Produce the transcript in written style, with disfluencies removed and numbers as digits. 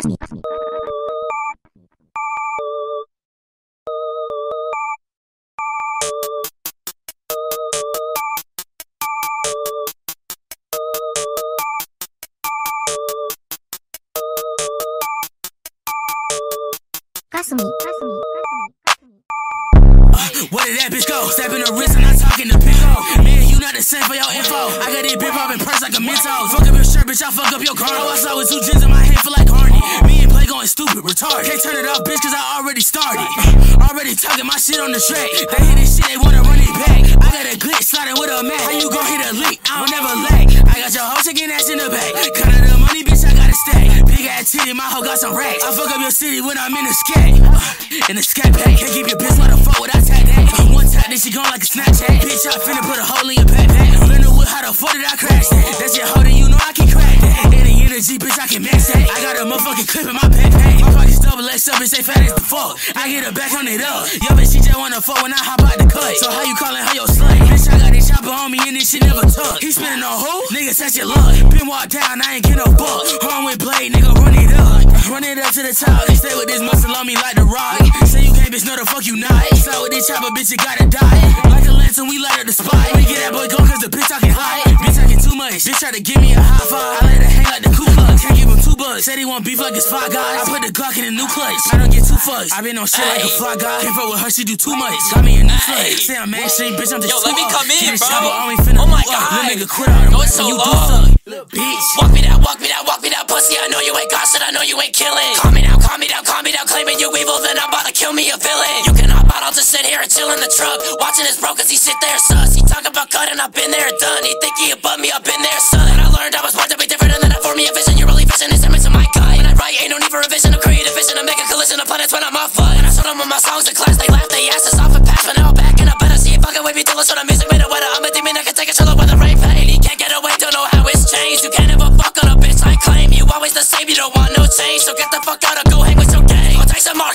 Kasumi. Where did that bitch go? Snapping her wrist and I'm talking to Pico. Man, you not the same for your info. I got this big poppin' purse like a Mentos. Fuck up your shirt, bitch, I'll fuck up your car. I saw with 2 gins in my hand, feel like Harney. Me and Play going stupid, retarded. Can't turn it off, bitch, cause I already started. Already talking my shit on the track. They hear this shit, they wanna run it back. I got a glitch sliding with a Mac. How you gon' hit a lick? I don't never lag. I got your hoe shaking ass in the back. Cut of the money, bitch, I gotta stay. Big ass titty, my hoe got some racks. I fuck up your city when I'm in the scat. In the scat pack. Can't keep your bitch on the phone without tag that. One tap, then she gone like a Snapchat. Bitch, I finna put a hole in your backpack. Learn the wood, how the fuck did I crash that? That's your hoe, then you know I can crack that. Any energy, bitch, I can match that. I got a motherfucking clip in my backpack. My pockets double XL, bitch, they fat as the fuck. I get her back on it up. Yo, bitch, she just wanna fuck when I hop out the cut. So how you calling her your slut? Bitch, I got this chopper on me and this shit never tuck. He spinning on who? Nigga, touch your luck. Been walked down, I ain't get no buck. Home with Blade, nigga, run it up. Run it up to the top. They stay with this muscle on me like the rock. Say you can't, bitch, no the fuck you not. So with this chopper, bitch, you gotta die. Like a lantern, we light up the spot. We get that boy going cause the bitch talking high. Bitch talking too much. Bitch try to give me a high five. I let her hang like the Ku Klux. Can't give him 2 bucks. Said he want beef like his 5 guys. I put the Glock in a new clutch. I don't get too fucks. I been on shit like a fly guy. Can't fuck with her, she do too much. Got me a new slut. Say I'm mainstream, bitch, I'm just let me come in, bro. Oh my god. Little nigga quit out. Go so long. Bitch. Walk me down, walk me down, walk me down, pussy. I know you ain't got shit, I know you ain't killing. Calm me down, calm me down, calm me down. Claiming you evil, then I'm about to kill me a villain. You can hop out, I'll just sit here and chill in the truck. Watching his bro, cause he sit there sus. He talk about cutting, I've been there done. He think he above me, I've been there son. And I learned I was born to be different, and then I formed me a vision. You really vision, it's image of my gut. When I write, ain't no need for a vision. I'm creating a vision, I make a collision of planets when I'm off foot. And I showed them with my songs in class, they laughed, they asses off and passed. But now I'm back and I better see it fucking with me till I show the music made it wetter. I'm a demon, I can take a chill with the rain fade. He can't get away, don't know how it's changed. You can't ever fuck on a bitch I claim. You always the same, you don't want no change. So get the fuck out or go hang with your gang. I'll take some more